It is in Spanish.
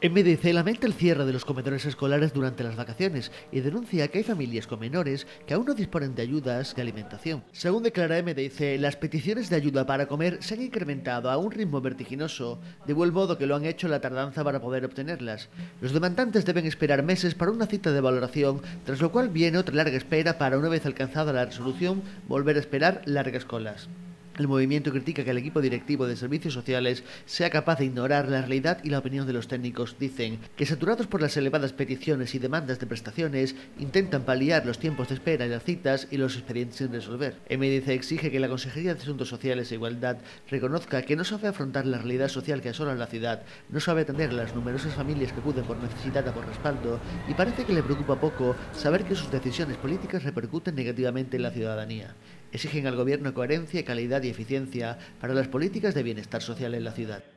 MDC lamenta el cierre de los comedores escolares durante las vacaciones y denuncia que hay familias con menores que aún no disponen de ayudas de alimentación. Según declara MDC, las peticiones de ayuda para comer se han incrementado a un ritmo vertiginoso, de igual modo que lo han hecho la tardanza para poder obtenerlas. Los demandantes deben esperar meses para una cita de valoración, tras lo cual viene otra larga espera para, una vez alcanzada la resolución, volver a esperar largas colas. El movimiento critica que el equipo directivo de servicios sociales sea capaz de ignorar la realidad y la opinión de los técnicos. Dicen que, saturados por las elevadas peticiones y demandas de prestaciones, intentan paliar los tiempos de espera en las citas y los expedientes sin resolver. MDC exige que la Consejería de Asuntos Sociales e Igualdad reconozca que no sabe afrontar la realidad social que asola la ciudad, no sabe atender a las numerosas familias que acuden por necesidad o por respaldo, y parece que le preocupa poco saber que sus decisiones políticas repercuten negativamente en la ciudadanía. Exigen al Gobierno coherencia, calidad y eficiencia para las políticas de bienestar social en la ciudad.